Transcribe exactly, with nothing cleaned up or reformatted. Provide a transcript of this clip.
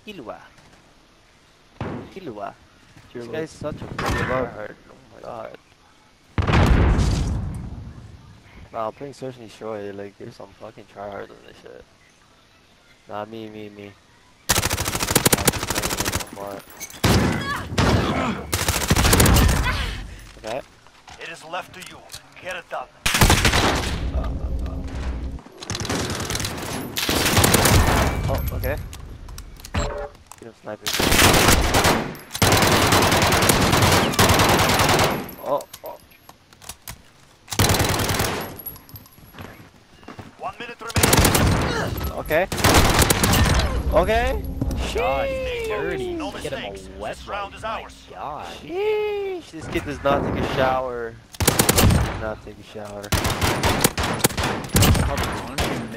Killua. Killua. This Killua. guy's such a fucking tryhard. Oh my god. Nah, I'm playing Search and Destroy. Like, there's some fucking tryhards on this shit. Nah, me, me, me. Okay. It is left to you. Get it done. Uh, uh, uh. Oh, okay. Get him sniping. Oh, oh. One minute remaining. Okay. Okay. God, Sheesh. dirty. No Get him mistakes. a wet This round wipe. is My ours. God. Sheesh. This kid does not take a shower. Does not take a shower. I'll punch him